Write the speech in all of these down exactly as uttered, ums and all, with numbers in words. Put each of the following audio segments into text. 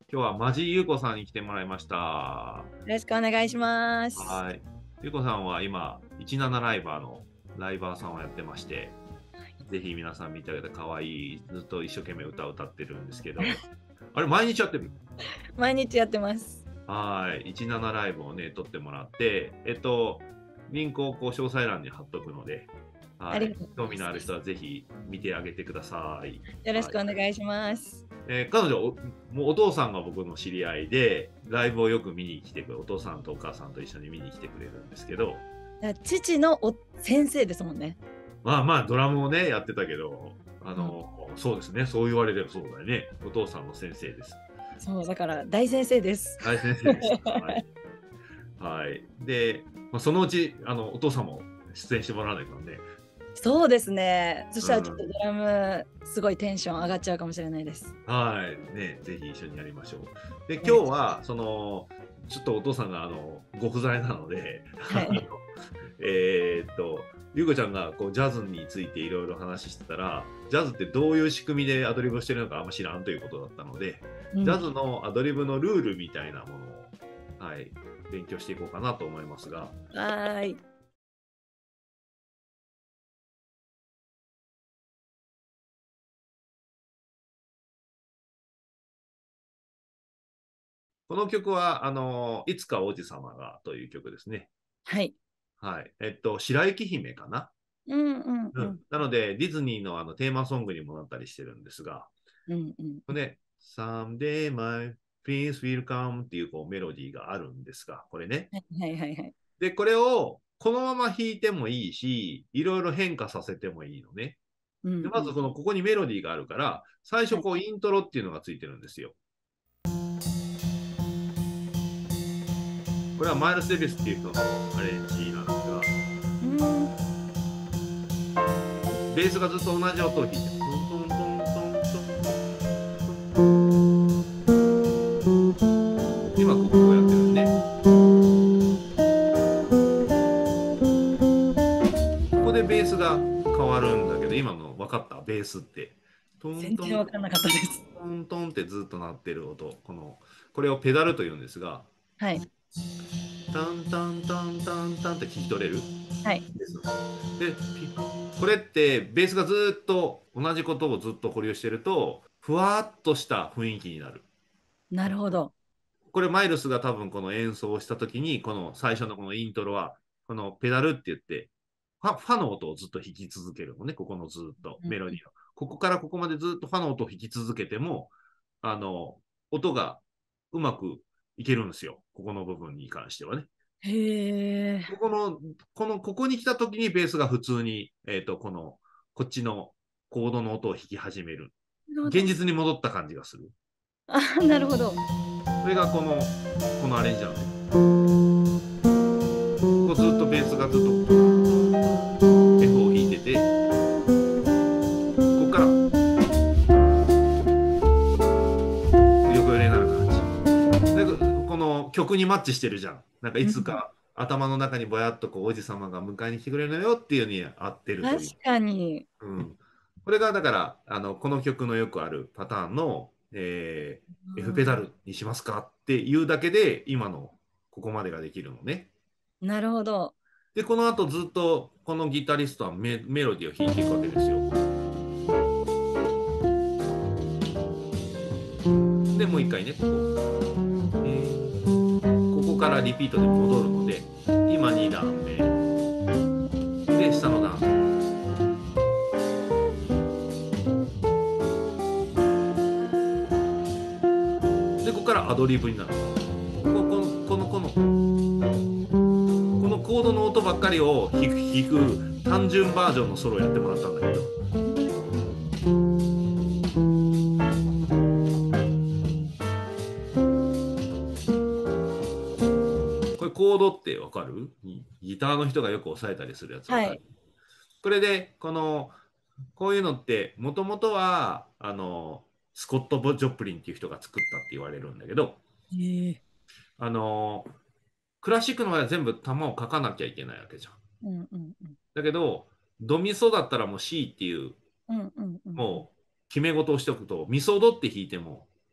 今日はマジゆうこさんに来てもらいました。はよろしくお願いします。 い。ゆうこさんは今、じゅうななライバーのライバーさんをやってまして、ぜひ皆さん見てあげて可愛い、ずっと一生懸命歌を歌ってるんですけど、あれ、毎日やってる。 毎日やってます。 はい。じゅうななライブをね、撮ってもらって、えっと、リンクをこう詳細欄に貼っとくので、はい。 ありがとうございます。 興味のある人はぜひ見てあげてください。 よろしはい。 くお願いします。 えー彼女お、もうお父さんが僕の知り合いで、ライブをよく見に来てくれる、お父さんとお母さんと一緒に見に来てくれるんですけど、 父のお先生ですもんね。 まあまあ、ドラムをね、やってたけど、あうん、 の、そうですね、そう言われればそうだよね。お父さんの先生です。 そう、だから大先生です。 大先生でした。はい。はい。で、まあ、そのうち、あの、お父さんも出演してもらわないからね。 そうですね。そしうたらちょっとん。 ドラム、すごいテンション上がっちゃうかもしれないです。 はい。ね、ぜひ一緒にやりましょう。で、 お願いし今日は、その、ちょっとお父さんが、あの、ご不在なので、 ます。はい。 えーっと、ゆうこちゃんがこうジャズについていろいろ話してたら、ジャズってどういう仕組みでアドリブをしてるのかあんま知らんということだったので、 うん。 ジャズのアドリブのルールみたいなものを、はい、勉強していこうかなと思いますが、 はーい。 この曲は、あの、いつか王子様がという曲ですね。 はい。 はい。えっと、白雪姫かな。 うんうんうん。 うん。 なので、ディズニーのあのテーマソングにもなったりしてるんですが、 うんうんうん。 これね、Someday my prince will come っていうこうメロディーがあるんですが、これね。 はいはいはいはい。 で、これをこのまま弾いてもいいし、いろいろ変化させてもいいのね。で、 うんうん。 まずこの、ここにメロディーがあるから、最初はい。 こうイントロっていうのがついてるんですよ。これはマイルス・デビスっていう人のアレンジなんですが、 うん。 ベースがずっと同じ音を弾いてる。トントントントントン。今ここをやってるね。ここでベースが変わるんだけど、今の分かったベースって。トン全トン然わかんなかったです。 トントンってずっと鳴ってる音。この、これをペダルと言うんですが、 はい。 タンタンタンタンタンって聞き取れるはい。 です。で、これってベースがずっと同じことをずっと保留してると、ふわっとした雰囲気になる。 なるほど。 これマイルスが多分この演奏をした時に、この最初のこのイントロは、このペダルって言って、ファファの音をずっと弾き続けるのね、ここのずっとうんメロディーを。ここからここまでずっとファの音を弾き続けても、あの、音がうまくいけるんですよ。ここの部分に関してはね。 へえ。 ここの、この、ここに来た時にベースが普通に、えっ、と、この、こっちのコードの音を弾き始める。 なるほど。 現実に戻った感じがする。 あ、なるほど。 それがこの、このアレンジなのね。ここずっとベースがずっとトントントントン F を弾いてて、ここから横揺れになる感じ。で、この曲にマッチしてるじゃん。なんかいうん、 つか頭の中にぼやっとこう王子様が迎えに来てくれるのよっていうのに合ってるという。 確かに。 うん。これがだから、あの、この曲のよくあるパターンの、えー F ペダルにしますかっていうだけで、今のここまでができるのね。 なるほど。 で、この後ずっとこのギタリストはメメロディーを弾いていくわけですよ。で、もう一回ね、ここ、えーここからリピートで戻るので、今に段目、で、下の段。で、ここからアドリブになる。こここの、この、この、このコードの音ばっかりを弾く、弾く単純バージョンのソロをやってもらったんだけど、これコードってわかる？ギターの人がよく押さえたりするやつわかる？ はい。 これで、この、こういうのって、もともとは、あの、スコット・ジョプリンっていう人が作ったって言われるんだけど、 ええ。 あの、クラシックの場合は全部弾を書かなきゃいけないわけじゃん。 うんうんうん。 だけど、ドミソだったらもう C っていう、 うんうんうんうん。 もう決め事をしておくと、ミソドって弾いても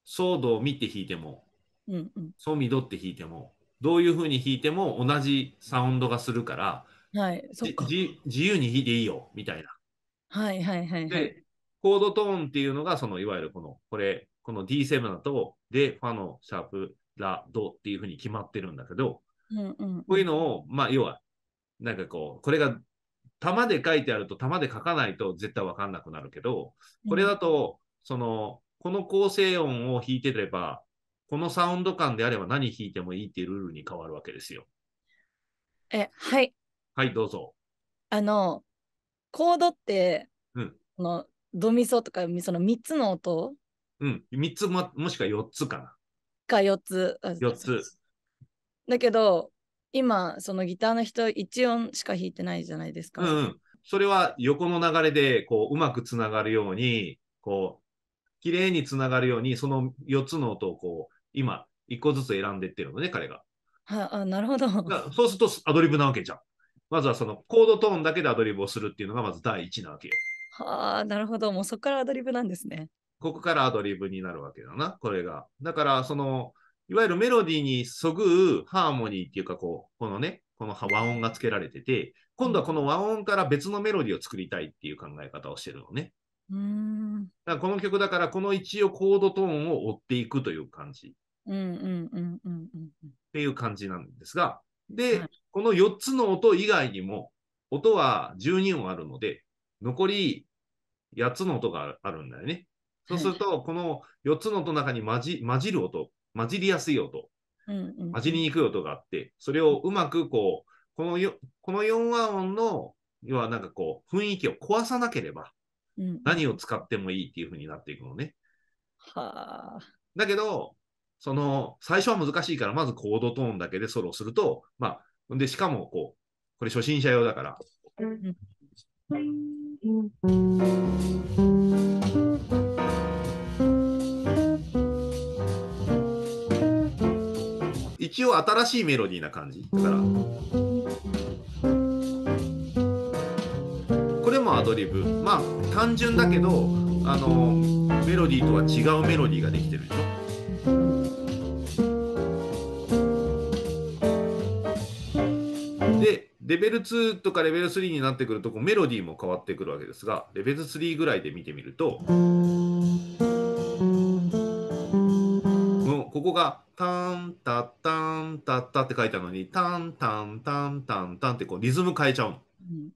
ソードを見て弾いても、 うんうん。 ソミドって弾いても、どういう風に弾いても同じサウンドがするから、 はい、そっか。 じ自由に弾いていいよ、みたいな。 はいはいはいはい。 で、コードトーンっていうのが、そのいわゆるこの、これ、この ディーセブン だと、で、ファのシャープ、ラ、ドっていう風に決まってるんだけど、 うんうんこういううん。 のを、まあ、要は、なんかこう、これが玉で書いてあると玉で書かないと絶対わかんなくなるけど、これうん。 だと、その、この構成音を弾いてれば、このサウンド感であれば何弾いてもいいっていうルールに変わるわけですよ。 え、はい。 はい、どうぞ。 あの、コードって、 うん。 このドミソとかそのみっつの音うん。みっつも、もしくはよっつかな。 がよっつ。あ、 よっつ。 だけど、今、そのギターの人いち音しか弾いてないじゃないですか。 うんうん。それは横の流れで、こう、うまくつながるように、こう、綺麗につながるように、そのよっつの音をこう、今、いっこずつ選んでってるのね、彼が。 はあ、なるほど。はそうするとアドリブなわけじゃん。まずはそのコードトーンだけでアドリブをするっていうのがまず第一なわけよ。 あ、なるほど。もうそこからアドリブなんですね。 ここからアドリブになるわけだな、これが。だから、その、いわゆるメロディーにそぐうハーモニーっていうか、こう、このね、この和音がつけられてて、今度はこの和音から別のメロディーを作りたいっていう考え方をしてるのね。 うん。 だからこの曲だから、この一応コードトーンを追っていくという感じっうんうんうんうんうんうん。 ていう感じなんですが、で、 はい。 このよっつの音以外にも、音はじゅうに音あるので、残りやっつの音があるんだよね。そうはい。 すると、このよっつの音の中に混じ混じる音、混じりやすい音、 うんうん混うん。 じりにくい音があって、それをうまくこう、このよこのよん和音の、要はなんかこう、雰囲気を壊さなければ、 うんうんうん。 何を使ってもいいっていう風になっていくのね。 はあ。 だけど、その、最初は難しいから、まずコードトーンだけでソロをすると、まあ、で、しかもこう、これ初心者用だから、 うん一応新しいメロディーな感じ。だから、これもアドリブ。まあ、単純だけど、あの、メロディーとは違うメロディーができてるでしょ。で、レベルツーとかレベルスリーになってくると、こうメロディーも変わってくるわけですが、レベルスリーぐらいで見てみると、もうここが、タンタッタンタッタって書いてあるのに、タンタンタンタンタンってこうリズム変えちゃうの。 うん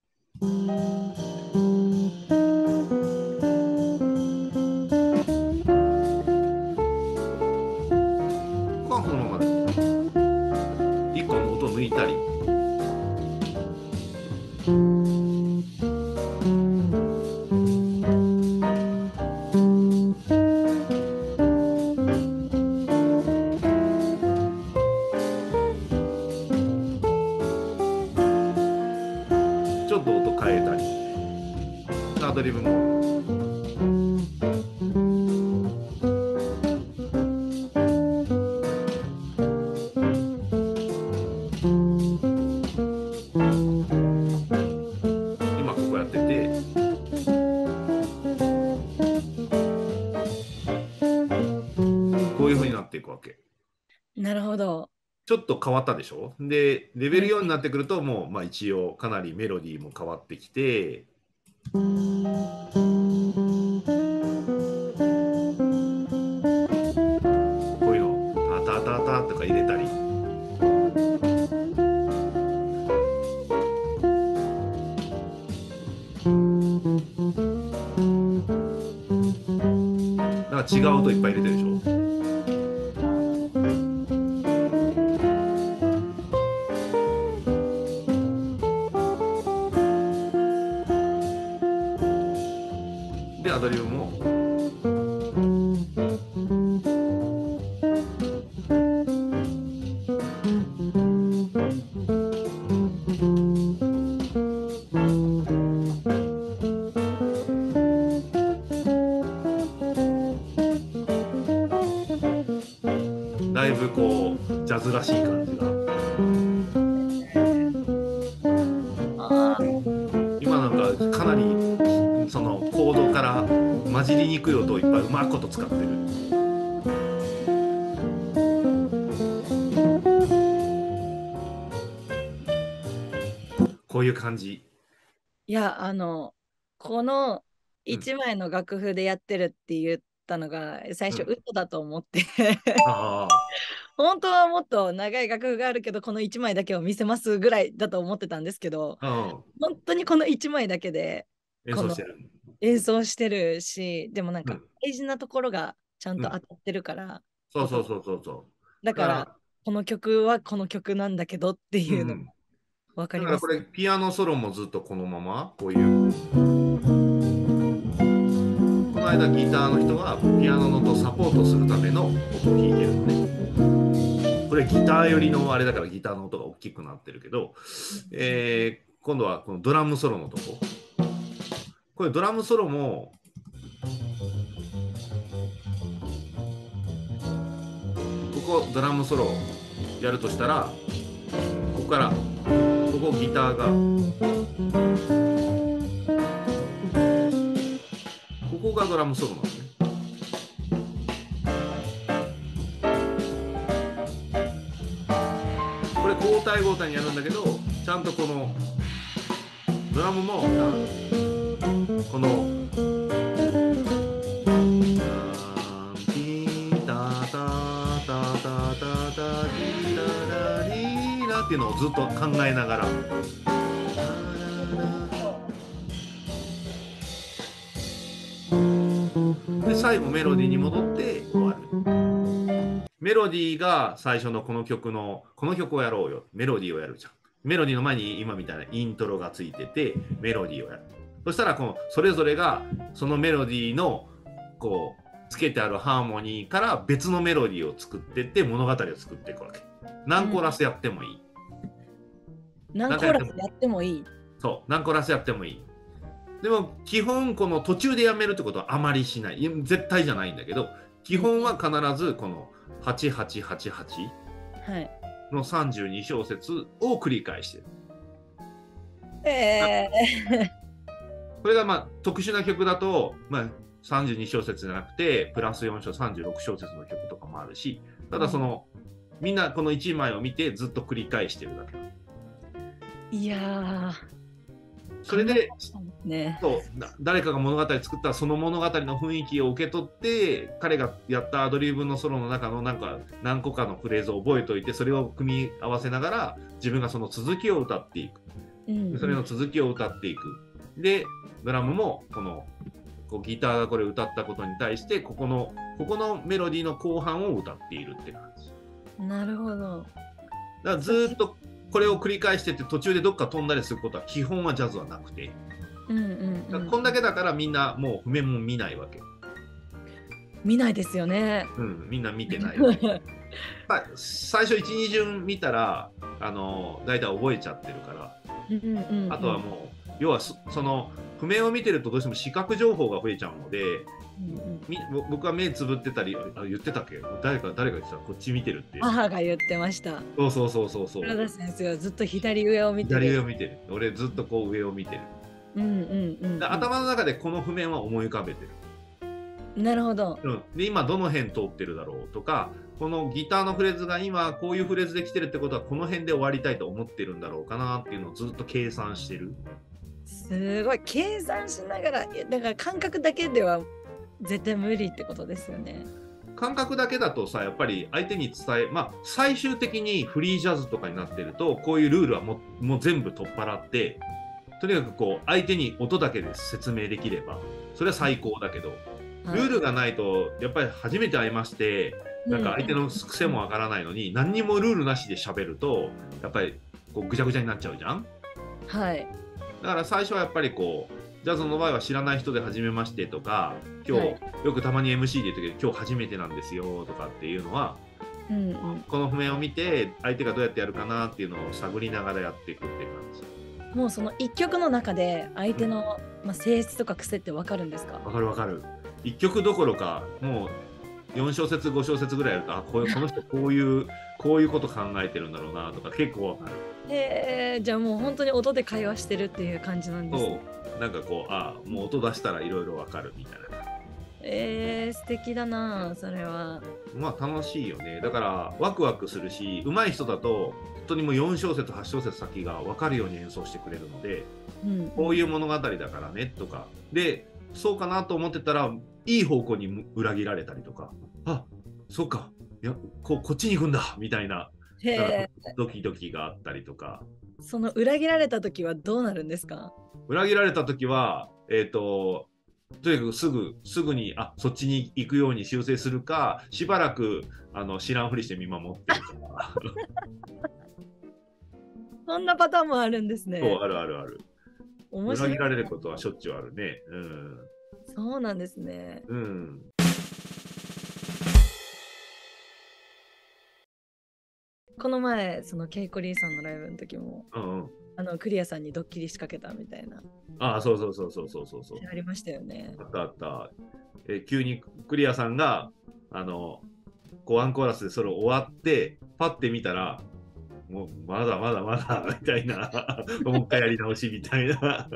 ここはこのままで。いっこの音抜いたり、ちょっと音変えたり、アドリブも。今ここやってて、こういう風になっていくわけ。 なるほど。 ちょっと変わったでしょ。で、レベルよんにうんなってくると、もう、まあ一応かなりメロディーも変わってきて、こういうの、タタタタとか入れたり、なんか違う音いっぱい入れてるでしょ。で、アドリブも、だいぶこう、ジャズらしい感じが。 ああ、 今なんかかなり、そのコードから混じりにくい音をいっぱいうまくこと使ってる。 ういう感じ。 いや、あの、このうん。 一枚の楽譜でやってるって言ったのが最初うん。 嘘だと思ってああ。 本当はもっと長い楽譜があるけど、この一枚だけを見せますぐらいだと思ってたんですけど、 うん。 本当にこの一枚だけで、この演奏してる。 演奏してるし、でもなんかうん。 大事なところがちゃんうん。 と当たってるから、音が。 そうそうそうそうそう。だから、 だから、この曲はこの曲なんだけどっていうのうんうん。 わかります。 だからこれ、ピアノソロもずっとこのまま、こういう。この間、ギターの人がピアノの音をサポートするための音を弾いてるのね。これ、ギター寄りのあれだからギターの音が大きくなってるけど、えー今度はこのドラムソロのとこ。これ、ドラムソロも、ここドラムソロやるとしたら、ここから、ここギターが、ここがドラムソロなんですね。これ交代交代にやるんだけど、ちゃんとこのドラムもこのピータタタタタタリララリラっていうのをずっと考えながら。で最後メロディーに戻って終わる。メロディーが最初のこの曲のこの曲をやろうよ、メロディーをやるじゃん。メロディーの前に今みたいなイントロがついててメロディーをやる。そしたらこのそれぞれがそのメロディーのこうつけてあるハーモニーから別のメロディーを作ってって物語を作っていくわけ。何コーラスやってもいい。 うん、何コーラスやってもいい。 そう、何コーラスやってもいい。でも基本この途中でやめるってことはあまりしない。絶対じゃないんだけど、基本は必ずこのはちはちはちはちのさんじゅうに小節を繰り返してる。 えー、 これがまあ特殊な曲だと、まあ、さんじゅうに小節じゃなくてプラスよん小さんじゅうろく小節の曲とかもあるし、ただその、うん、みんなこのいちまいを見てずっと繰り返してるだけ。 いやー、 それで、 ね、 そう誰かが物語作ったらその物語の雰囲気を受け取って彼がやったアドリブのソロの中のなんか何個かのフレーズを覚えておいてそれを組み合わせながら自分がその続きを歌っていく、うんうん、それの続きを歌っていく。でドラムもこのこうギターがこれ歌ったことに対してここのここのメロディーの後半を歌っているって感じ。 なるほど。 だからずっとこれを繰り返してて途中でどっか飛んだりすることは基本はジャズはなくて、 うんうんうん、 こんだけだからみんなもう譜面も見ないわけ。 見ないですよね。 うん、みんな見てないわけ。最初いち、に順見たらあの大体覚えちゃってるから、 うんうんうん、 あとはもう要は そ, その譜面を見てるとどうしても視覚情報が増えちゃうので、うんうん、僕は目つぶってたりあ言ってたっけ誰か誰か言ってたこっち見てるって母が言ってました。 そうそうそうそうそう。 原田先生はずっと左上を見てる。 左上を見てる。俺ずっとこう上を見てる。 うんうんうん、うん、 頭の中でこの譜面は思い浮かべてる。 なるほど、 うん、で今どの辺通ってるだろうとかこのギターのフレーズが今こういうフレーズで来てるってことはこの辺で終わりたいと思ってるんだろうかなっていうのをずっと計算してる。 すごい計算しながらだから感覚だけでは絶対無理ってことですよね。 感覚だけだとさやっぱり相手に伝えまあ最終的にフリージャズとかになってるとこういうルールはもう、もう全部取っ払ってとにかくこう相手に音だけで説明できればそれは最高だけど、ルールがないとやっぱり初めて会いましてなんか相手の癖もわからないのに何にもルールなしで喋るとやっぱりこうぐちゃぐちゃになっちゃうじゃん。 はい。 だから最初はやっぱりこうジャズの場合は知らない人で初めましてとか今日、はい、よくたまに エムシー で言う時今日初めてなんですよとかっていうのは、うんうん、この譜面を見て相手がどうやってやるかなっていうのを探りながらやっていくっていう感じ。もうその一曲の中で相手の、うんまあ、性質とか癖って分かるんですか？ 分かる分かる。一曲どころかもうよん小節ご小節ぐらいやるとあこういうこの人こういうこういうこと考えてるんだろうなとか結構分かる。 へえ、じゃあもう本当に音で会話してるっていう感じなんですね。 そうなんかこうあもう音出したらいろいろ分かるみたいな。 えー、素敵だな、それは。 まあ楽しいよね。だからワクワクするし、上手い人だと本当にもうよん小節はち小節先が分かるように演奏してくれるので、 うん、 こういう物語だからねとかで、そうかなと思ってたらいい方向に裏切られたりとか、あ、そうか、いや こ, こっちに行くんだみたいな、だからへドキドキがあったりとか。 ー、その裏切られた時はどうなるんですか？ 裏切られた時は、えっ、ととにかくすぐすぐにあそっちに行くように修正するか、しばらくあの知らんふりして見守ってるか。 そんなパターンもあるんですね。 そう、あるあるある。 面白い。 裏切られることはしょっちゅうあるね。うん。 そうなんですね。 うん。 この前、そのケイコリーさんのライブの時も、 うんうん。 あのクリアさんにドッキリ仕掛けたみたいな、 ああ、そうそうそうそうそうそうそう。 ありましたよね。 あったあった。え急にクリアさんが、あの、こうアンコーラスでそれ終わって、パッて見たら、もうまだまだまだみたいな、もう一回やり直しみたいな。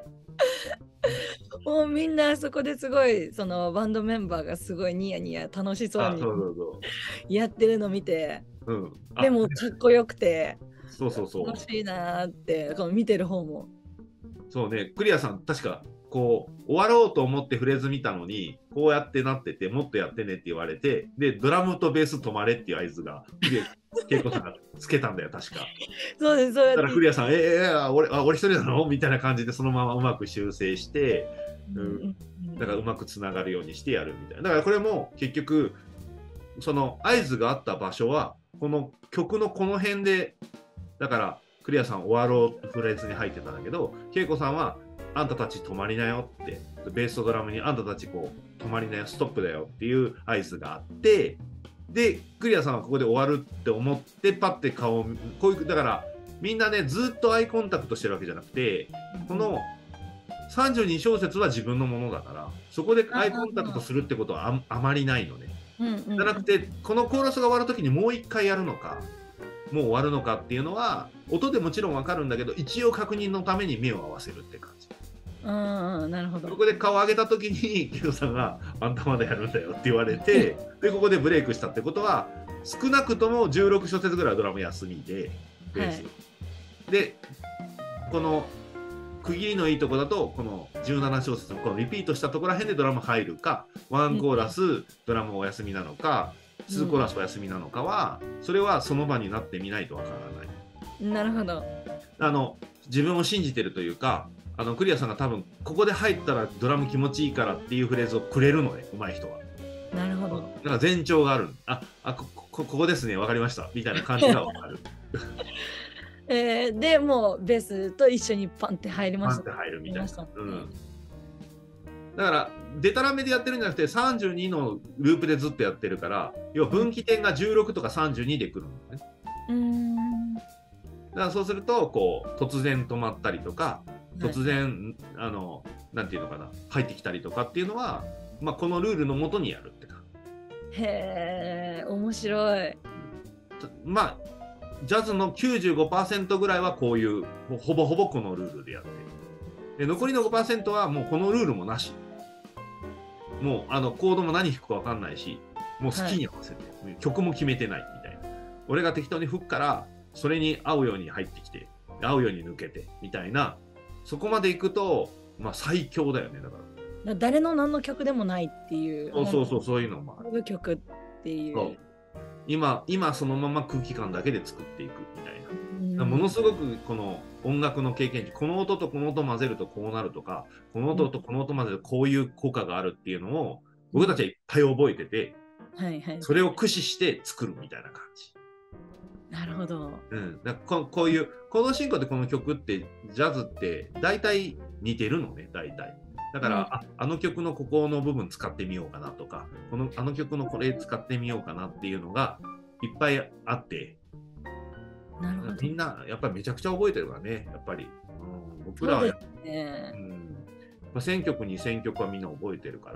もうみんなそこですごい、そのバンドメンバーがすごいニヤニヤ楽しそうあ、 にそうそうそやってるの見て、 う。うん。あでもかっこよくてそうそうそう。 楽しいなーって、この見てる方も。 そうね、クリアさん、確か、こう、終わろうと思ってフレーズ見たのに、こうやってなってて、もっとやってねって言われて、で、ドラムとベース止まれっていう合図が、ケイコさんがつけたんだよ、確か。 そうです、そうやって。 だからクリアさん、えー、えー、俺あ俺一人なのみたいな感じで、そのままうまく修正して、うん、だからうまくつながるようにしてやるみたいな。だからこれも結局、その合図があった場所は、この曲のこの辺で、だから、クリアさん終わろうフレーズに入ってたんだけど、ケイコさんはあんたたち止まりなよって、ベースとドラムにあんたたちこう止まりなよ、ストップだよっていう合図があって、で、クリアさんはここで終わるって思って、パッて顔を、こういう、だからみんなね、ずっとアイコンタクトしてるわけじゃなくて、このさんじゅうに小節は自分のものだから、そこでアイコンタクトするってことは あ, あまりないのね。 うんうんうん、 じゃなくて、このコーラスが終わるときにもう一回やるのか、もう終わるのかっていうのは音でもちろん分かるんだけど、一応確認のために目を合わせるって感じ。 うんうん、なるほど。 ここで顔を上げた時にケイさんがあんたまだやるんだよって言われて、でここでブレイクしたってことは、少なくともじゅうろく小節ぐらいドラム休みでベース、はい、でこの区切りのいいとこだと、このじゅうなな小節のこのリピートしたところら辺でドラム入るか、ワンコーラス、うん、ドラムお休みなのか、にコーラスお休みなのかは、それはその場になってみないとわからない。 なるほど。 あの自分を信じてるというか、あのクリアさんが多分ここで入ったらドラム気持ちいいからっていうフレーズをくれるのね、上手い人は。 なるほど。 なんか前兆がある。ああ こ, こ, ここですね、わかりましたみたいな感じがわかる。 えー、でもうベースと一緒にパンって入りました。 パンって入るみたいな。うん、だからデタラメでやってるんじゃなくてさんじゅうにのループでずっとやってるから、要は分岐点がじゅうろくとかさんじゅうにでくるんだよね。うーん、だからそうするとこう突然止まったりとか、突然、はい、あのなんていうのかな、入ってきたりとかっていうのは、まあ、このルールのもとにやるってか。 へえ、面白い。 まあジャズの きゅうじゅうごパーセント ぐらいはこういうほぼほぼこのルールでやってる。で残りの ごパーセント はもうこのルールもなし。もうあのコードも何弾くか分かんないし、もう好きに合わせて、はい、曲も決めてないみたいな。俺が適当に吹くからそれに合うように入ってきて、合うように抜けてみたいな、そこまでいくと、まあ、最強だよね。だから誰の何の曲でもないっていう。 そうそうそう、そういうのもある。 曲っていう。 そう今今そのまま空気感だけで作っていくみたいな。ものすごくこの音楽の経験値、この音とこの音混ぜるとこうなるとか、この音とこの音混ぜるとこういう効果があるっていうのを僕たちはいっぱい覚えてて、 はいはい、 それを駆使して作るみたいな感じ。 なるほど。 うん、だここういうコード進行でこの曲ってジャズって大体似てるのね、大体。だから、うん、あ, あの曲のここの部分使ってみようかなとか、このあの曲のこれ使ってみようかなっていうのがいっぱいあって、 なるほど。 みんなやっぱりめちゃくちゃ覚えてるからね、やっぱり。うん、僕らはやっぱ、ね、うん、やっぱせんきょくにせんきょくはみんな覚えてるから。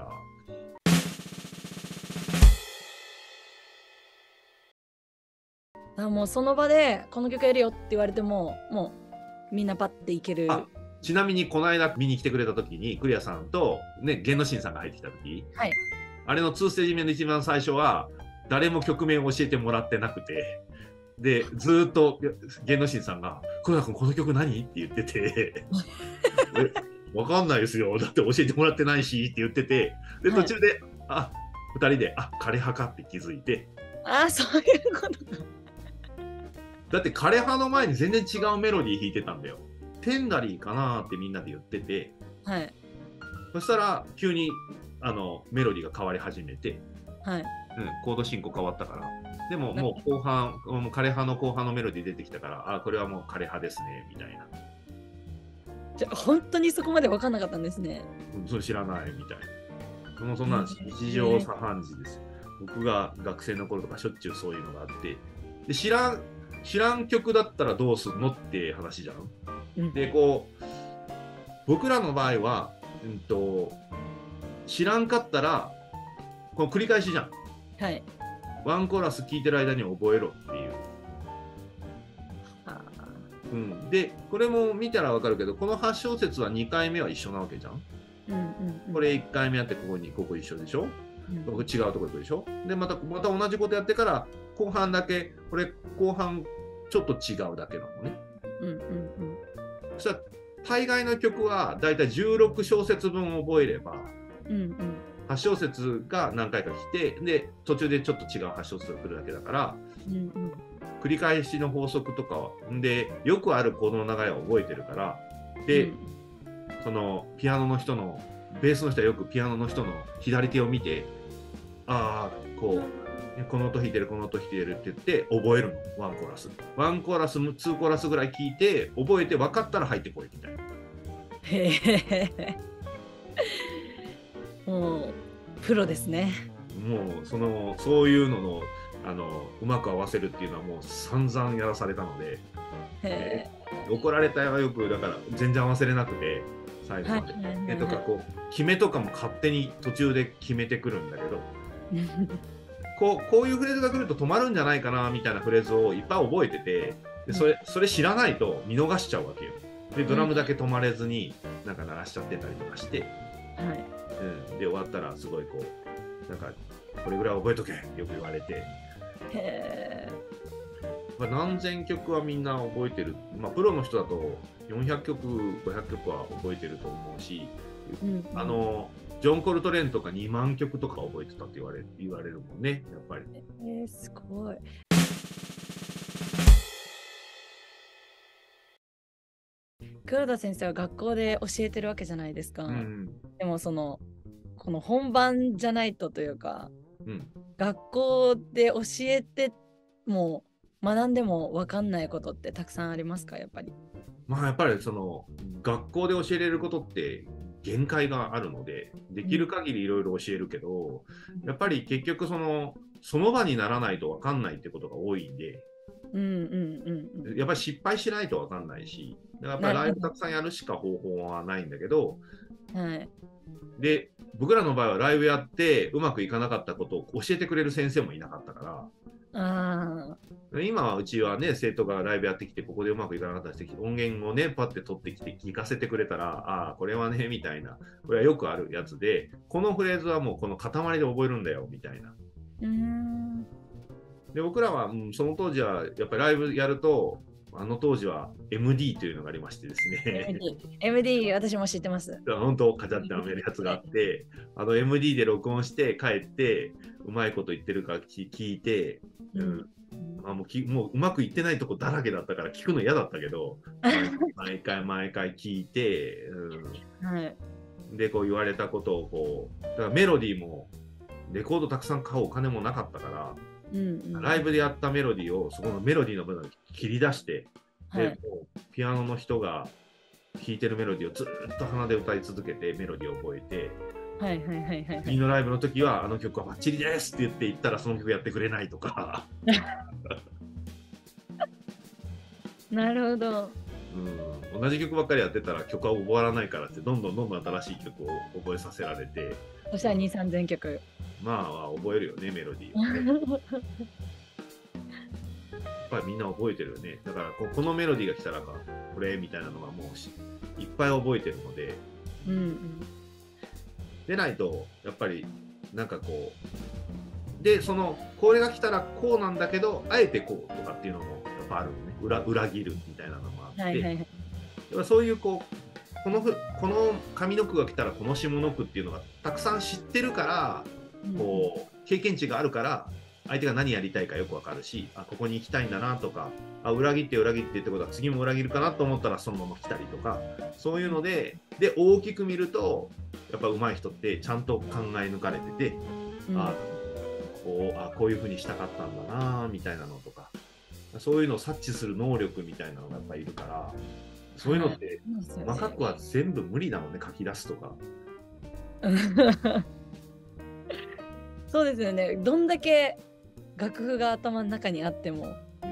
あ、もうその場でこの曲やるよって言われても、もうみんなパッていける。 ちなみにこの間見に来てくれた時にクリアさんと、ね、玄之進さんが入ってきた時、 はい、 あれのにステージ目の一番最初は誰も曲名を教えてもらってなくて、でずーっと玄之進さんが「黒田君この曲何?」って言ってて「えわかんないですよだって教えてもらってないし」って言ってて、で途中で、はい、あふたりで「あ枯葉か」って気づいて、 あそういうことか。 だって枯葉の前に全然違うメロディー弾いてたんだよ。テンダリーかなってみんなで言ってて、 はい、 そしたら急にあのメロディーが変わり始めて、 はい、うん、 コード進行変わったから、でももう後半、もう枯葉の後半のメロディー出てきたから、あこれはもう枯葉ですねみたいな。 じゃ本当にそこまで分かんなかったんですね。 うん、それ知らないみたいな。そもそんな日常茶飯事ですよ。僕が学生の頃とかしょっちゅうそういうのがあって、で知らん知らん曲だったらどうすんのって話じゃん。うん、でこう僕らの場合は、うんと、知らんかったらこの繰り返しじゃん。 はい。 ワンコーラス聴いてる間に覚えろっていう。うん、でこれも見たら分かるけど、このはち小節はにかいめは一緒なわけじゃん。 うんうんうん、 これいっかいめやってここにここ一緒でしょ、うん、ここ違うとこ行くでしょ。でまたまた同じことやってから後半だけこれ後半ちょっと違うだけなのね。うんうんうん、そしたら大概の曲はだいたいじゅうろく小節分覚えれば、うんうん、はち小節が何回か来て、で途中でちょっと違うはち小節が来るだけだから、うんうん、繰り返しの法則とかはでよくあるコードの流れを覚えてるから、で、うん、そのピアノの人のベースの人はよくピアノの人の左手を見て、ああこうこの音弾いてるこの音弾いてるって言って覚えるの。ワンコーラスワンコーラスツーコーラスぐらい聞いて覚えて分かったら入ってこいみたいな。 へえもうプロですね。 もうそのそういうののあのうまく合わせるっていうのはもう散々やらされたので、えー、怒られたよよく。だから全然合わせれなくて最後まで、はい、とかこう決めとかも勝手に途中で決めてくるんだけどこう、こういうフレーズが来ると止まるんじゃないかなみたいなフレーズをいっぱい覚えてて、でそれ、それ知らないと見逃しちゃうわけよ。でドラムだけ止まれずになんか鳴らしちゃってたりとかして、はいうん、で終わったらすごいこうなんかこれぐらい覚えとけってよく言われて、へまあ、何千曲はみんな覚えてる、まあ、プロの人だとよんひゃくきょくごひゃくきょくは覚えてると思うし、うんうん、あのジョン・コルトレーンとかにまんきょくとか覚えてたって言われ、言われるもんねやっぱり。 えー、すごい。黒田先生は学校で教えてるわけじゃないですか、うん、でもそのこの本番じゃないとというか、うん、学校で教えても学んでも分かんないことってたくさんありますか？やっぱりまあやっぱりその学校で教えれることって限界があるので、できる限りいろいろ教えるけど、うん、やっぱり結局そのその場にならないと分かんないってことが多いんで、うんうんうんうん、やっぱり失敗しないと分かんないし、だからやっぱりライブたくさんやるしか方法はないんだけど、はい、で僕らの場合はライブやってうまくいかなかったことを教えてくれる先生もいなかったから、あ今はうちはね生徒がライブやってきてここでうまくいかなかったって音源をねパッて取ってきて聞かせてくれたら、ああこれはねみたいな、これはよくあるやつで、このフレーズはもうこの塊で覚えるんだよみたいな。うーんで僕らは、うん、その当時はやっぱりライブやると、あの当時は エムディー というのがありましてですねエムディー、エムディー 私も知ってます。 本当カチャってはめるやつがあってあの エムディー で録音して帰ってうまいこと言ってるか聞いて、うんうんまあ、もうきもううまくいってないとこだらけだったから聞くの嫌だったけど毎回毎回聞いて、うんはい、でこう言われたことをこうだからメロディーもレコードたくさん買うお金もなかったから、うんうん、ライブでやったメロディーをそこのメロディーの部分を切り出して、はい、でこうピアノの人が弾いてるメロディーをずっと鼻で歌い続けてメロディーを覚えて、はいはいはいはい、次のライブの時はあの曲はバッチリですって言って言ったらその曲やってくれないとかなるほど、 うん、同じ曲ばっかりやってたら曲は覚わらないからってどんどんどんどん新しい曲を覚えさせられて、 そしたらに、さんぜんきょくまあ覚えるよねメロディーを、ね、やっぱりみんな覚えてるよね。だから こ, このメロディーが来たらかこれみたいなのがもういっぱい覚えてるので、 うんうん、 でないとやっぱりなんかこうでそのこれが来たらこうなんだけどあえてこうとかっていうのもやっぱあるのね。 裏, 裏切るみたいなのもあって、はいはいはい、そういうこうこのこの上の句が来たらこの下の句っていうのがたくさん知ってるから、うん、こう経験値があるから相手が何やりたいかよくわかるし、あここに行きたいんだなとか、あ裏切って裏切ってってことは次も裏切るかなと思ったらそのまま来たりとか、そういうのでで大きく見るとやっぱ上手い人ってちゃんと考え抜かれてて、うん、あこうあこういうふうにしたかったんだなみたいなのとか、そういうのを察知する能力みたいなのがやっぱいるから、そういうのって細かくは全部無理なのね、書き出すとか。 そうですよね。どんだけ楽譜が頭の中にあっても、うん、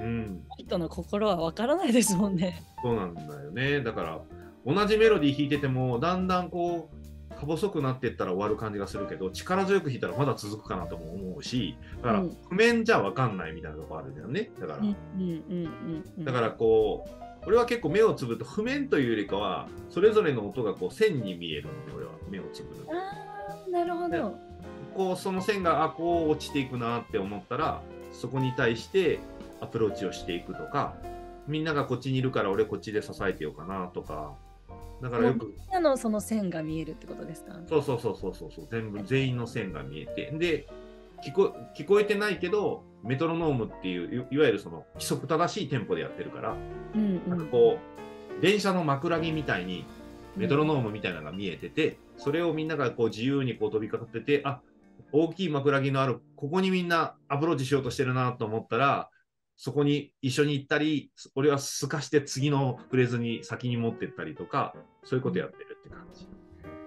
人の心はわからないですもんね。 そうなんだよね。だから同じメロディー弾いててもだんだんこうか細くなっていったら終わる感じがするけど、力強く弾いたらまだ続くかなとも思うし、だから譜面じゃわかんないみたいなとこあるんだよね。だからだからこう俺は結構目をつぶると譜面というよりかはそれぞれの音がこう線に見えるので、俺は目をつぶる。 あー、なるほど。 こうその線があこう落ちていくなって思ったらそこに対してアプローチをしていくとか、みんながこっちにいるから俺こっちで支えてようかなとか。だからよくみんなのその線が見えるってことですか？ そうそうそうそうそうそう、全部全員の線が見えて、で聞こ聞こえてないけどメトロノームっていういわゆるその規則正しいテンポでやってるから、うんうん、なんかこう電車の枕木みたいにメトロノームみたいなのが見えてて、うん、それをみんながこう自由にこう飛びかかってて、あ大きい枕木のあるここにみんなアプローチしようとしてるなと思ったらそこに一緒に行ったり、俺はすかして次のフレーズに先に持ってったりとか、そういうことやってるって感じ。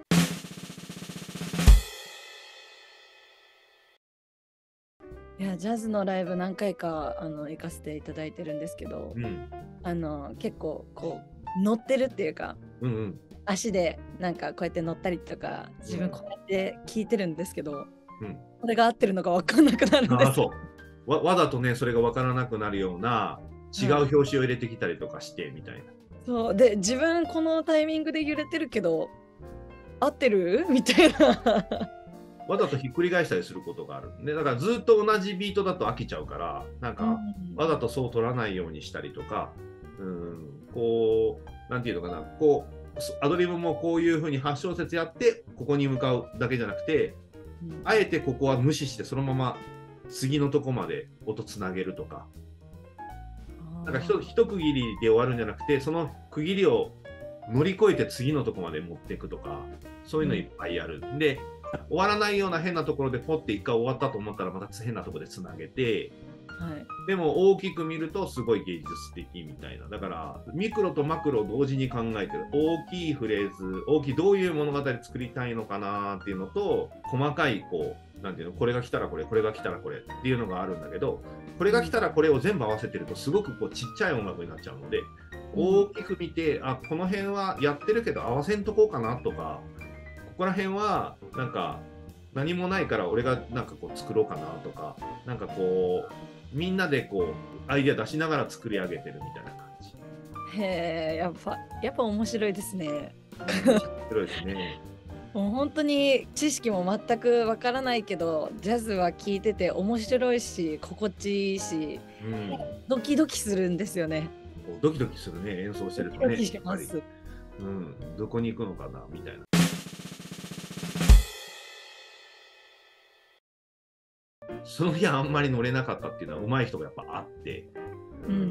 いやジャズのライブ何回かあの行かせていただいてるんですけど、うん、あの結構こう乗ってるっていうか、うんうん、足でなんかこうやって乗ったりとか自分こうやって聞いてるんですけど、うん、これが合ってるのか分かんなくなるんです。 あそうわ, わざとねそれが分からなくなるような違う表紙を入れてきたりとかしてみたいな、 そうで自分このタイミングで揺れてるけど合ってるみたいなわざとひっくり返したりすることがあるんで、だからずっと同じビートだと飽きちゃうからなんかわざとそう取らないようにしたりとか、うん、こうなんていうのかな、こうアドリブもこういうふうにはち小節やってここに向かうだけじゃなくて、うん、あえてここは無視してそのまま次のとこまで音つなげるとか、なんか一区切りで終わるんじゃなくてその区切りを乗り越えて次のとこまで持っていくとか、そういうのいっぱいやる、うん、で終わらないような変なところでポッて一回終わったと思ったらまた変なところでつなげて、はい、でも大きく見るとすごい芸術的みたいな、だからミクロとマクロを同時に考えてる、大きいフレーズ大きいどういう物語作りたいのかなっていうのと細かいこうなんていうのこれが来たらこれこれが来たらこれっていうのがあるんだけど、これが来たらこれを全部合わせてるとすごくこうちっちゃい音楽になっちゃうので、大きく見てあこの辺はやってるけど合わせんとこうかなとか、ここら辺はなんか何もないから俺がなんかこう作ろうかなとか、なんかこうみんなでこうアイデア出しながら作り上げてるみたいな感じ。へえ、やっぱやっぱ面白いですね。 面白いですね。 もう本当に知識も全くわからないけどジャズは聴いてて面白いし心地いいし、うん、ドキドキするんですよね。 ドキドキするね、演奏してるとね。 ドキドキします。 うん、どこに行くのかなみたいな。その日はあんまり乗れなかったっていうのは上手い人がやっぱあって、うんうんうん、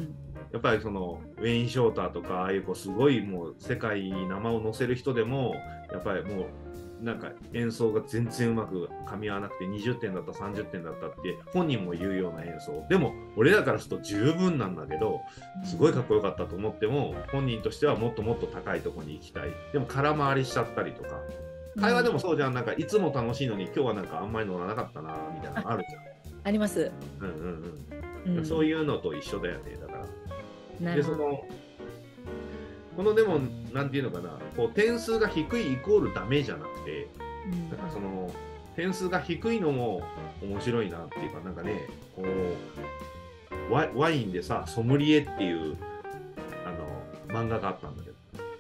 やっぱりそのウェイン・ショーターとかああいうこうすごいもう世界に名前を載せる人でもやっぱりもうなんか演奏が全然うまく噛み合わなくてにじゅってんだったさんじゅってんだったって本人も言うような演奏でも俺らからすると十分なんだけどすごいかっこよかったと思っても本人としてはもっともっと高いところに行きたい、でも空回りしちゃったりとか、会話でもそうじゃん、なんかいつも楽しいのに今日はなんかあんまり乗らなかったなみたいなのあるじゃん。 あります。 うんうんうん。うん、そういうのと一緒だよね。だから。でそのこのでもなんていうのかな、こう点数が低いイコールダメじゃなくて、うん、なんかその点数が低いのも面白いなっていうか、なんかねこう ワ, ワインでさソムリエっていうあの漫画があったんだけど、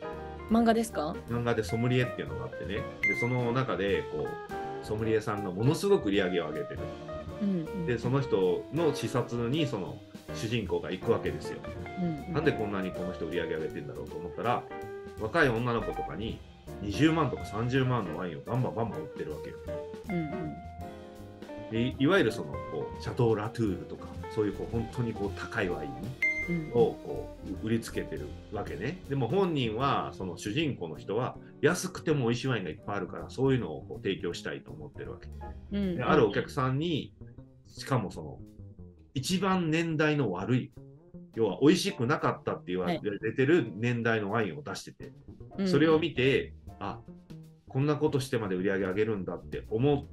漫画ですか？ 漫画でソムリエっていうのがあってね、でその中でこうソムリエさんがものすごく売り上げを上げてる、うんうん、でその人の視察にその主人公が行くわけですよ、うんうん、なんでこんなにこの人売り上げ上げてんだろうと思ったら、若い女の子とかににじゅうまんとかさんじゅうまんのワインをバンバンバンバン売ってるわけよ、うんうん、でいわゆるそのこうシャトー・ラトゥールとかそういうこう本当にこう高いワインをこう売りつけてるわけね。でも本人はその主人公の人は安くても美味しいワインがいっぱいあるからそういうのをこう提供したいと思ってるわけ、うんうん、であるお客さんにしかもその一番年代の悪い、要は美味しくなかったって言われてる年代のワインを出してて、はい、それを見て、うん、あ、こんなことしてまで売り上げ上げるんだって思って、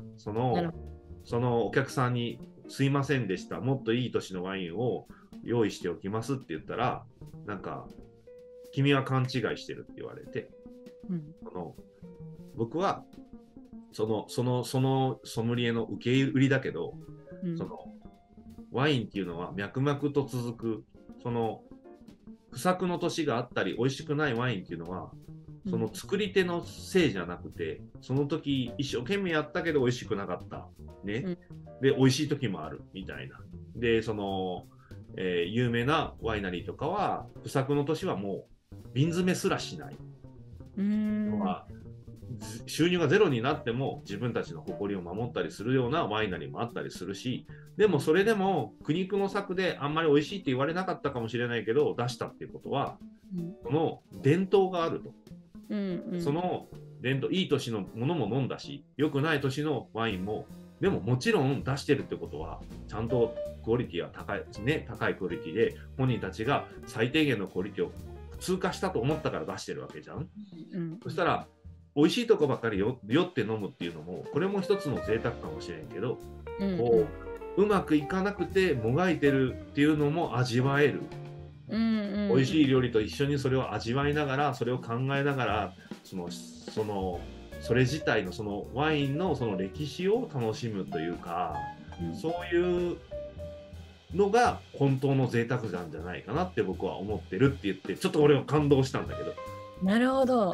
そのそのお客さんにすいませんでした、もっといい年のワインを用意しておきますって言ったら、なんか君は勘違いしてるって言われて、うん、その僕はそのそのそのソムリエの受け売りだけど、うん、そのワインっていうのは脈々と続く、その不作の年があったり美味しくないワインっていうのはその作り手のせいじゃなくて、その時一生懸命やったけど美味しくなかったね、うん、で美味しい時もあるみたいな。でその、えー、有名なワイナリーとかは不作の年はもう瓶詰めすらしない、うーん、は収入がゼロになっても自分たちの誇りを守ったりするようなワイナリーもあったりするし、でもそれでも苦肉の策であんまり美味しいって言われなかったかもしれないけど出したっていうことは、うん、その伝統があると、うんうん、その伝統、いい年のものも飲んだし良くない年のワインもでももちろん出してるってことはちゃんとクオリティは高いですね、高いクオリティで本人たちが最低限のクオリティを通過したと思ったから出してるわけじゃん、うん、そしたら美味しいとこばっかりよ酔って飲むっていうのもこれも一つの贅沢かもしれんけど、うんうん、こううまくいかなくてもがいてるっていうのも味わえる、うんうん、美味しい料理と一緒にそれを味わいながらそれを考えながらそのそのそれ自体のそのワインのその歴史を楽しむというか、うん、そういうのが本当の贅沢なんじゃないかなって僕は思ってるって言ってちょっと俺は感動したんだけど。 なるほど。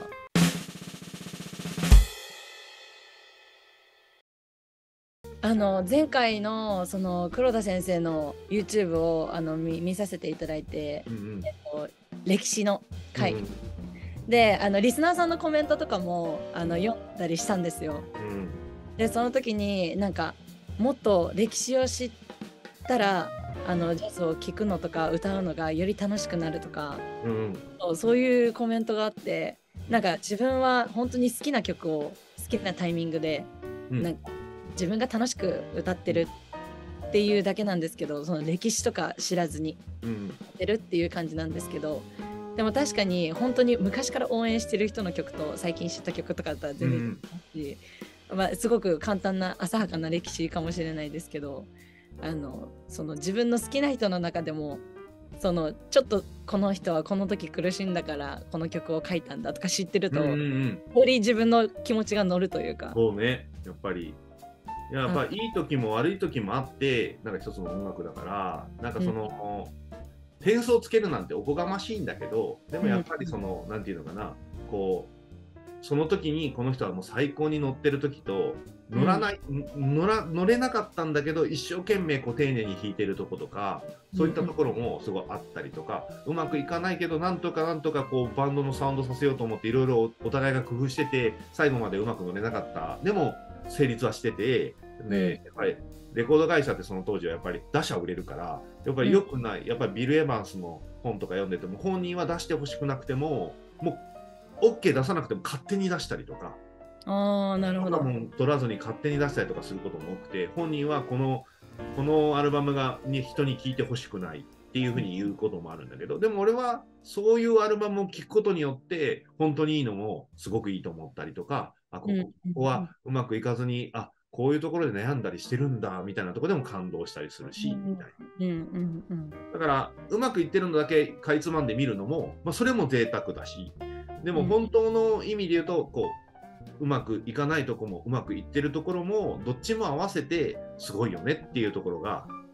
あの前回のその黒田先生の YouTube をあの 見, 見させていただいて、うんうんえっと、歴史の回、うんうん、であのリスナーさんのコメントとかもあの読んだりしたんですよ、うん、でその時になんかもっと歴史を知ったらあのジャズを聴くのとか歌うのがより楽しくなるとか、うん、そうそういうコメントがあって、なんか自分は本当に好きな曲を好きなタイミングで、うん、なんか自分が楽しく歌ってるっていうだけなんですけど、その歴史とか知らずにやってるっていう感じなんですけど、でも確かに本当に昔から応援してる人の曲と最近知った曲とかだったら全然違うし、うんまあ、すごく簡単な浅はかな歴史かもしれないですけど、あのその自分の好きな人の中でもそのちょっとこの人はこの時苦しんだからこの曲を書いたんだとか知ってると、うんうん、より自分の気持ちが乗るというか。 そうね、やっぱりやっぱいい時も悪い時もあってなんか一つの音楽だからなんかその、うん、点数をつけるなんておこがましいんだけど、でもやっぱりその、うん、なんていうのかな、こうその時にこの人はもう最高に乗ってる時と乗らない、うん、乗ら乗れなかったんだけど一生懸命こう丁寧に弾いてるとことかそういったところもすごいあったりとか、うん、うまくいかないけどなんとかなんとかこうバンドのサウンドさせようと思っていろいろお互いが工夫してて最後までうまく乗れなかった。でも成立はしてて、でやっぱりレコード会社ってその当時はやっぱり打者売れるからやっぱり良くない、うん、やっぱりビル・エヴァンスの本とか読んでても本人は出してほしくなくてももう OK 出さなくても勝手に出したりとか、 あーなるほど、 もう取らずに勝手に出したりとかすることも多くて、本人はこのこのアルバムがに人に聴いてほしくないっていうふうに言うこともあるんだけど、でも俺はそういうアルバムを聴くことによって本当にいいのもすごくいいと思ったりとか、あこ こ, ここはうまくいかずにあこういうところで悩んだりしてるんだみたいなところでも感動したりするし、うんみたいな、うんうんうん、だからうまくいってるのだけかいつまんで見るのも、まあ、それも贅沢だし、でも本当の意味で言うとこううまくいかないところもうまくいってるところもどっちも合わせてすごいよねっていうところが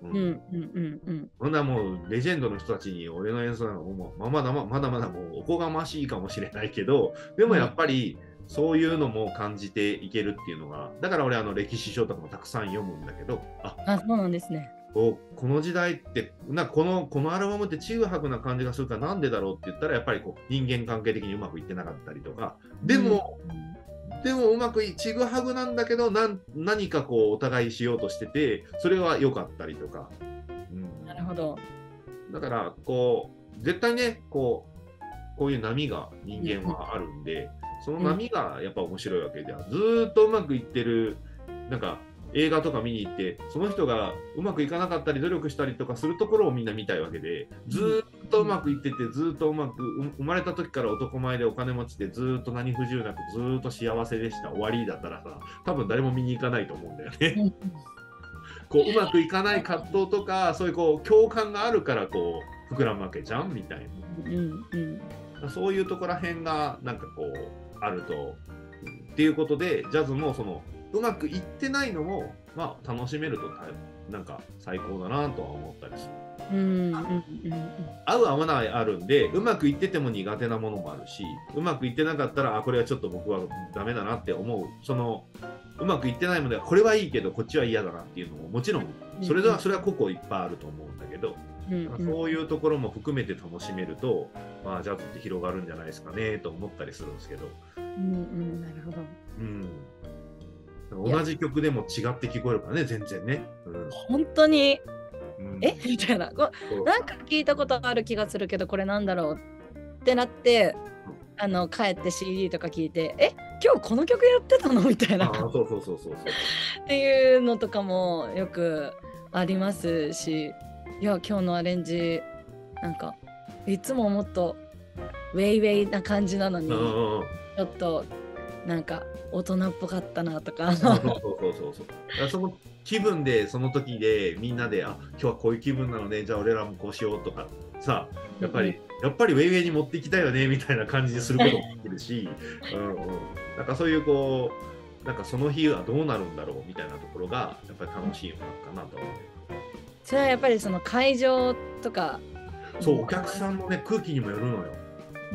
うんうんうんうん。そんなもうレジェンドの人たちに俺の演奏なのもまあまだまだまだもうおこがましいかもしれないけど、でもやっぱりそういうのも感じていけるっていうのが、だから俺あの歴史書とかもたくさん読むんだけど、 あ、あ、そうなんですね。 こうこの時代ってなこのこのアルバムってちぐはぐな感じがするからなんでだろうって言ったらやっぱりこう人間関係的にうまくいってなかったりとか、でも、うん、でもうまくいちぐはぐなんだけどなん何かこうお互いしようとしててそれは良かったりとか、 うん、なるほど。 だからこう絶対ねこうこういう波が人間はあるんで、うん、その波がやっぱ面白いわけじゃん。ずーっとうまくいってるなんか映画とか見に行ってその人がうまくいかなかったり努力したりとかするところをみんな見たいわけで、ずっとうまくいっててずっとうまく生まれた時から男前でお金持ちでずっと何不自由なくずっと幸せでした終わりだったらさ多分誰も見に行かないと思うんだよね。こううまくいかない葛藤とかそういうこう共感があるからこう膨らむわけじゃんみたいな、うんうん、そういうところら辺がなんかこうあるとっていうことでジャズもそのうまくいってないのも、まあ、楽しめるとなんか最高だなとは思ったりする。うんうんうん、合う合わないあるんでうまくいってても苦手なものもあるしうまくいってなかったらあこれはちょっと僕はダメだなって思うそのうまくいってないものはこれはいいけどこっちは嫌だなっていうのももちろんそれではそれは個々いっぱいあると思うんだけど、うんうん、そういうところも含めて楽しめると、まあ、ジャズって広がるんじゃないですかねと思ったりするんですけど。 うんうん、なるほど。 うん同じ曲でも違って聞こえるからね全然ね、 うん、本当に、うん、えみたいなこなんか聞いたことある気がするけどこれなんだろうってなって、うん、あの帰って シーディー とか聞いてえ今日この曲やってたのみたいなそうそうそうそうそうっていうのとかもよくありますしいや今日のアレンジなんかいつももっとウェイウェイな感じなのにちょっとなんか大人っぽかったなとかそうそうそうそうそうその気分でその時でみんなであ今日はこういう気分なのでじゃあ俺らもこうしようとかさやっぱり、うん、やっぱりウェイウェイに持っていきたいよねみたいな感じにすることもできるし、うんうん、なんかそういうこうなんかその日はどうなるんだろうみたいなところがやっぱり楽しいのかなと思う。 それはやっぱりその会場とかそうお客さんのね空気にもよるのよ。うん、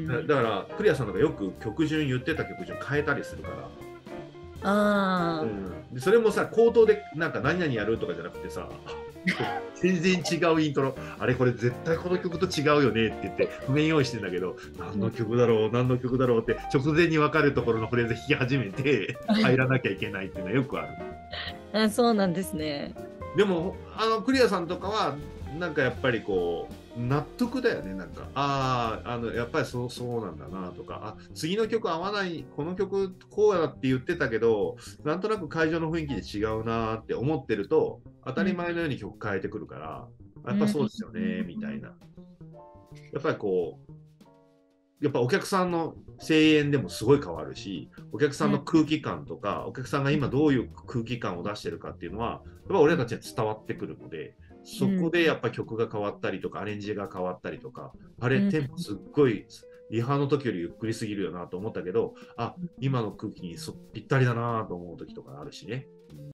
だ, だからクリアさんとかよく曲順言ってた曲順変えたりするからあ、うん、でそれもさ口頭でなんか何々やるとかじゃなくてさ全然違うイントロあれこれ絶対この曲と違うよねって言って譜面用意してんだけど何の曲だろう何の曲だろうって直前に分かるところのフレーズ弾き始めて入らなきゃいけないっていうのはよくある。 あそうなんですね。 でもあのクリアさんとかはなんかやっぱりこう納得だよねなんかあああのやっぱりそうそうなんだなとかあ次の曲合わないこの曲こうやって言ってたけどなんとなく会場の雰囲気で違うなって思ってると当たり前のように曲変えてくるから、うん、やっぱそうですよね、うん、みたいなやっぱりこうやっぱお客さんの声援でもすごい変わるしお客さんの空気感とか、うん、お客さんが今どういう空気感を出してるかっていうのはやっぱ俺たちに伝わってくるのでそこでやっぱ曲が変わったりとか、うん、アレンジが変わったりとかあれ、うん、テンポすっごいリハの時よりゆっくりすぎるよなと思ったけどあ今の空気にそぴったりだなと思う時とかあるしね。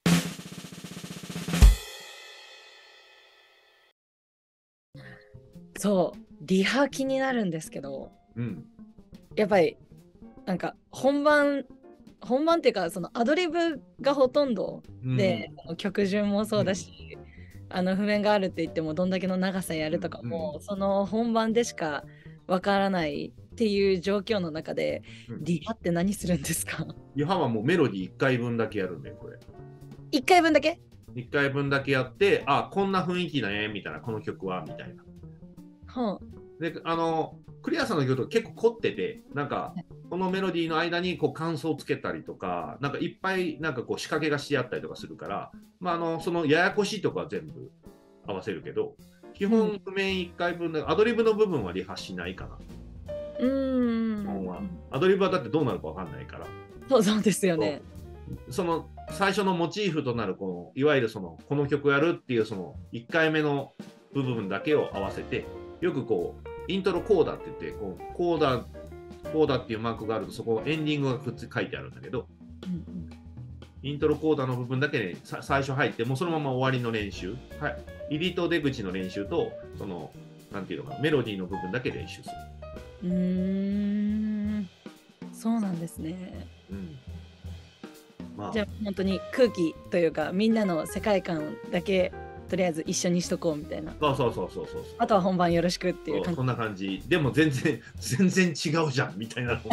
そうリハ気になるんですけど、うん、やっぱりなんか本番本番っていうかそのアドリブがほとんどで、うん、曲順もそうだし、うん、あの譜面があるって言ってもどんだけの長さやるとかも、うん、その本番でしかわからないっていう状況の中で、うん、リハって何するんですか？ リハはもうメロディーいっかいぶんだけやるんだよこれ。 いっかいぶんだけ ? いっ 回分だけやってあこんな雰囲気だねみたいなこの曲はみたいな。はあ、であのクリアさんの曲と結構凝っててなんかこのメロディーの間にこう感想をつけたりとかなんかいっぱいなんかこう仕掛けがしてあったりとかするから、まあ、あのそのややこしいとこは全部合わせるけど基本譜面いっかいぶんでアドリブの部分はリハしないかな。うーんアドリブはだってどうなるか分かんないから。 そうそうですよね。 その最初のモチーフとなるこのいわゆるそのこの曲やるっていうそのいっかいめの部分だけを合わせてよくこうイントロコーダって言ってこうコーダコーダっていうマークがあるとそこエンディングがくっつ書いてあるんだけど、うんうん、 イントロコーダの部分だけ、ね、最初入って、もうそのまま終わりの練習、はい、入りと出口の練習と、その、なんていうのかな、メロディーの部分だけ練習する。うーん、そうなんですね。うんまあ、じゃあ本当に空気というか、みんなの世界観だけとりあえず一緒にしとこうみたいな。 そうそうそうそうそう。 あとは本番よろしくっていう感じ。 そんな感じ。でも全然全然違うじゃんみたいなの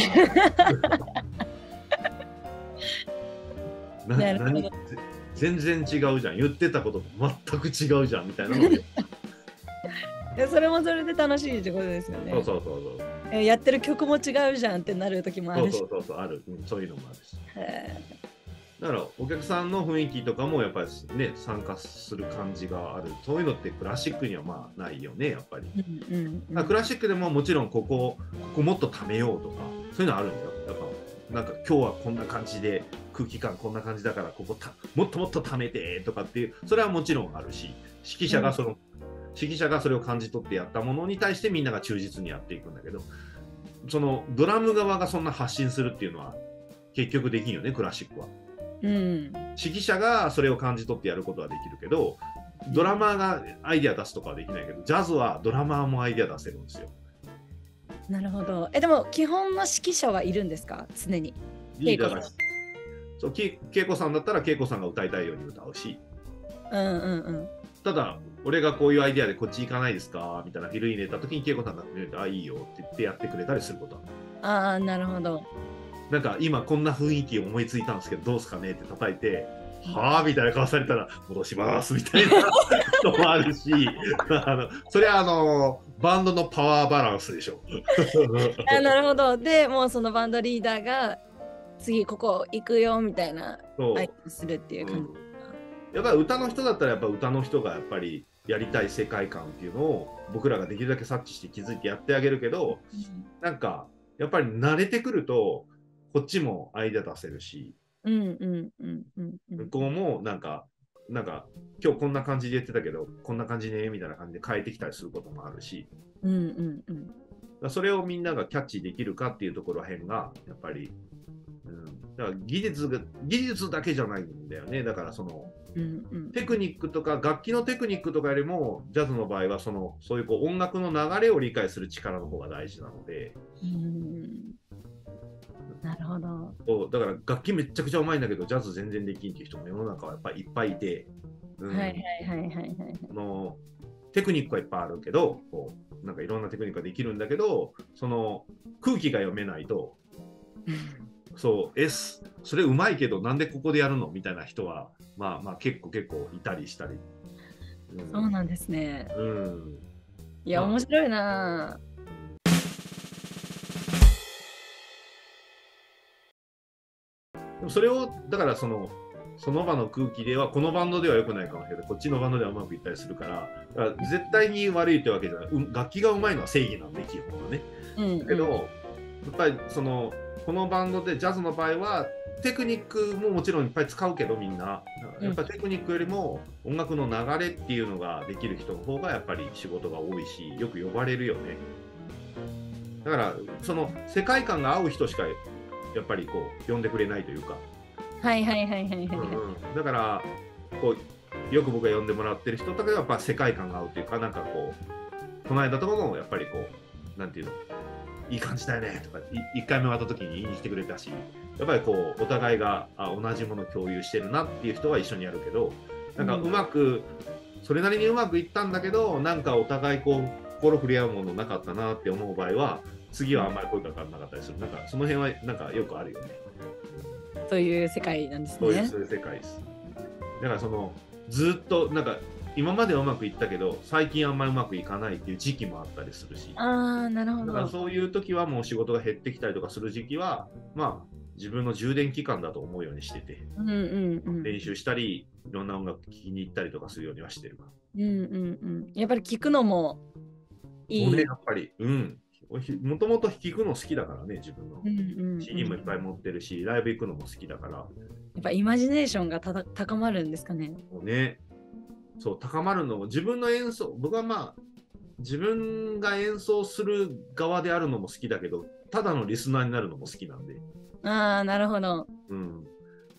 がな何全然違うじゃん、言ってたこと全く違うじゃんみたいなのでそれもそれで楽しいってことですよね。 そうそうそうそう。 えやってる曲も違うじゃんってなる時もあるし。 そうそうそうある、うん、そういうのもあるし。だからお客さんの雰囲気とかもやっぱりね参加する感じがある。そういうのってクラシックにはまあないよねやっぱり。うんうんうん、クラシックでももちろんここここもっとためようとかそういうのあるんだよ。やっぱなんか今日はこんな感じで空気感こんな感じだからここたもっともっとためてとかっていうそれはもちろんあるし、指揮者がその、うん、指揮者がそれを感じ取ってやったものに対してみんなが忠実にやっていくんだけど、そのドラム側がそんな発信するっていうのは結局できんよねクラシックは。うん、指揮者がそれを感じ取ってやることはできるけど、ドラマーがアイデア出すとかはできないけど、ジャズはドラマーもアイデア出せるんですよ。 なるほど。えでも基本の指揮者はいるんですか、常に。 リーダーがそう恵子さんだったら恵子さんが歌いたいように歌うし、うんうんうん、ただ俺がこういうアイデアでこっち行かないですかみたいなフィル入れた時に恵子さんが「あいいよ」って言ってやってくれたりすることああなるほど。 なんか今こんな雰囲気思いついたんですけどどうすかねって叩いて「はあ」みたいな顔されたら戻しますみたいなこともあるしあのそれはあのバンドのパワーバランスでしょあなるほど。でもうそのバンドリーダーが次ここ行くよみたいなアイデアするっていう感じ、うん、 やっぱり歌の人だったらやっぱ歌の人がやっぱりやりたい世界観っていうのを僕らができるだけ察知して気づいてやってあげるけど、うん、なんかやっぱり慣れてくるとこっちもアイデア出せるし、向こうもなんかなんか今日こんな感じで言ってたけどこんな感じねみたいな感じで変えてきたりすることもあるし、うんうんうん、それをみんながキャッチできるかっていうところらへんがやっぱり、うん、だから技術が技術だけじゃないんだよね。だからその、うんうん、テクニックとか楽器のテクニックとかよりもジャズの場合はそのそういうこう音楽の流れを理解する力の方が大事なので。うんなるほど。 そうだから楽器めっちゃくちゃうまいんだけどジャズ全然できんっていう人も世の中はやっぱりいっぱいいて、うん、はいはいはいはいはい。のテクニックはいっぱいあるけどこうなんかいろんなテクニックができるんだけどその空気が読めないとそう S それうまいけどなんでここでやるのみたいな人はまあまあ結構結構いたりしたり、 うん、そうなんですね。うん、いや、 まあ、 面白いな。 それをだからそのその場の空気ではこのバンドでは良くないかもしれないけどこっちのバンドではうまくいったりするから、だから絶対に悪いってわけじゃない、うん、楽器がうまいのは正義なんで基本はね、うんうん、だけどやっぱりそのこのバンドでジャズの場合はテクニックももちろんいっぱい使うけどみんなやっぱりテクニックよりも音楽の流れっていうのができる人の方がやっぱり仕事が多いしよく呼ばれるよね。だからその世界観が合う人しかやっぱりこう呼んでくれないというか、 はいはいはいはいはい、うんうん、だからこうよく僕が呼んでもらってる人とかやっぱ世界観が合うというかなんかこうこの間とかもやっぱりこうなんていうのいい感じだよねとかいっかいめ会った時に言いに来てくれたしやっぱりこうお互いがあ同じもの共有してるなっていう人は一緒にやるけどなんかうまく、うん、それなりにうまくいったんだけどなんかお互いこう心触れ合うものなかったなって思う場合は次はあんまり声かからなかったりする。なんかその辺はなんかよくあるよね。 そういう世界なんですね。 そういう、そういう世界です。だからそのずっとなんか今まではうまくいったけど最近あんまりうまくいかないっていう時期もあったりするし。 ああ、なるほど。 だからそういう時はもう仕事が減ってきたりとかする時期はまあ自分の充電期間だと思うようにしてて、うんうんうん、練習したりいろんな音楽聴きに行ったりとかするようにはしてる。 うんうんうん。やっぱり聴くのもいい。 ね、やっぱりうん。もともと弾くの好きだからね自分の、うんうんうん、シーディー もいっぱい持ってるしライブ行くのも好きだからやっぱイマジネーションがた高まるんですかね。 もうねそう高まるのも自分の演奏僕はまあ自分が演奏する側であるのも好きだけどただのリスナーになるのも好きなんでああなるほど、 うん、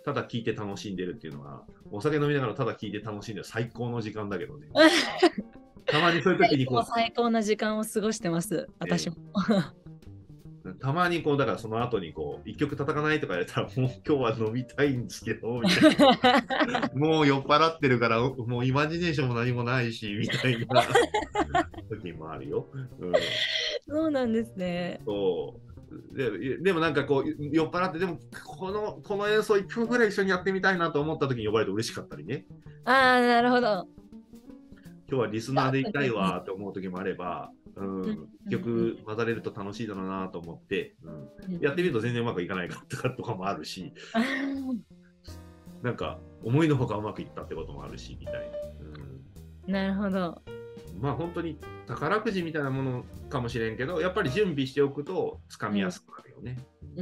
ただ聴いて楽しんでるっていうのは、お酒飲みながらただ聴いて楽しんでる最高の時間だけどね。たまにそういう時にこう。 最高な時間を過ごしてます、私も。 えー、たまにこう、だからその後にこう、一曲叩かないとかやったら、もう今日は飲みたいんですけど、みたいな。もう酔っ払ってるから、もうイマジネーションも何もないし、みたいな時もあるよ。うん、 そうなんですね。 そうで, でもなんかこう酔っ払ってでもこのこの演奏いっぷんぐらい一緒にやってみたいなと思った時に呼ばれて嬉しかったりね。 ああ、なるほど。 今日はリスナーでいたいわって思う時もあれば、うん、曲混ざれると楽しいだろうなと思って、うん、やってみると全然うまくいかないかとかとかもあるし、なんか思いのほかうまくいったってこともあるしみたいな。 うん、なるほど。 まあ本当に宝くじみたいなものかもしれんけど、やっぱり準備しておくとつかみやすくなるよね。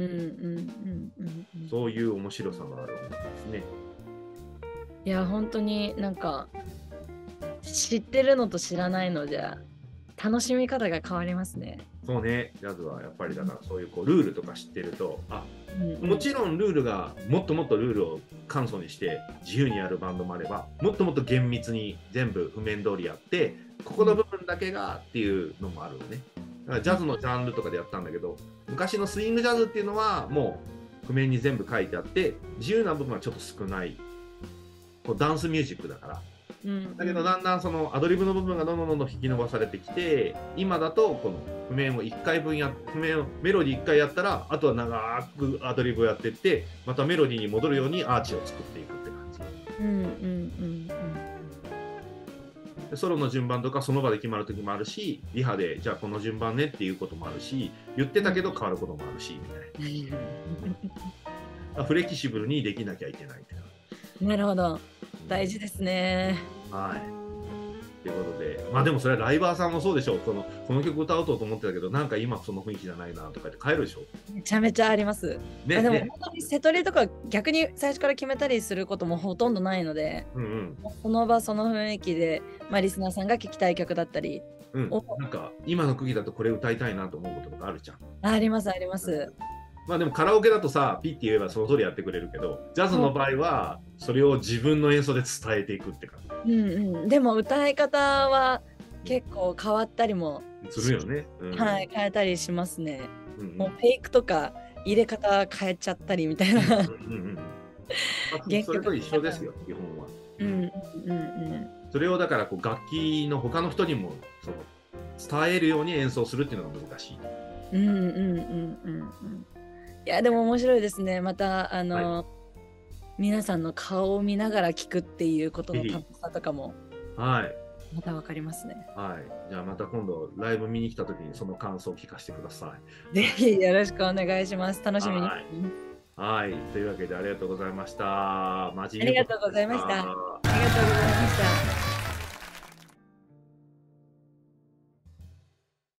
そういう面白さがあるんですね。 いや本当になんか知ってるのと知らないのじゃ楽しみ方が変わりますね。 そうね、ジャズはやっぱりだからそういうこうルールとか知ってると、あ、うんうん、もちろんルールがもっともっとルールを簡素にして自由にやるバンドもあれば、もっともっと厳密に全部譜面通りやってここの部分だけがっていうのもあるのね。だからジャズのジャンルとかでやったんだけど、昔のスイングジャズっていうのはもう譜面に全部書いてあって自由な部分はちょっと少ない、こうダンスミュージックだから。だけどだんだんそのアドリブの部分がどんどんどんどん引き伸ばされてきて、今だとこの譜面をいっかいぶんや譜面をメロディーいっかいやったらあとは長くアドリブをやっていってまたメロディーに戻るようにアーチを作っていくって感じ。うんうんうんうん、ソロの順番とかその場で決まる時もあるし、リハでじゃあこの順番ねっていうこともあるし、言ってたけど変わることもあるしみたいな。フレキシブルにできなきゃいけないって感じ。 なるほど、大事ですね。 はい。ということで、まあでもそれはライバーさんもそうでしょう。このこの曲歌おうと思ってたけど、なんか今その雰囲気じゃないなとかって帰るでしょ。 めちゃめちゃあります。ね、でも本当にセトリとか逆に最初から決めたりすることもほとんどないので、うんうん、その場その雰囲気で、まあ、リスナーさんが聴きたい曲だったり、 うん、なんか今の区切だとこれ歌いたいなと思うこととかあるじゃん。 あ, ありますあります。うん、 まあでもカラオケだとさ、ピッて言えばその通りやってくれるけど、ジャズの場合はそれを自分の演奏で伝えていくって感じ。うんうん、でも歌い方は結構変わったりもするよね。 うん、はい、変えたりしますね。うんうん、もうフェイクとか入れ方変えちゃったりみたいな。 それと一緒ですよ、基本は。うんうんうん、それをだからこう楽器の他の人にもその伝えるように演奏するっていうのが難しい。 うんうんうんうんうん。いやでも面白いですね。またあの、はい、皆さんの顔を見ながら聞くっていうことの楽しさとかも、 はい、 またわかりますね。 はい。じゃあまた今度ライブ見に来た時にその感想を聞かせてください。 ぜひよろしくお願いします。楽しみに。はい。 はい、というわけでありがとうございました。 ありがとうございました。ありがとうございました。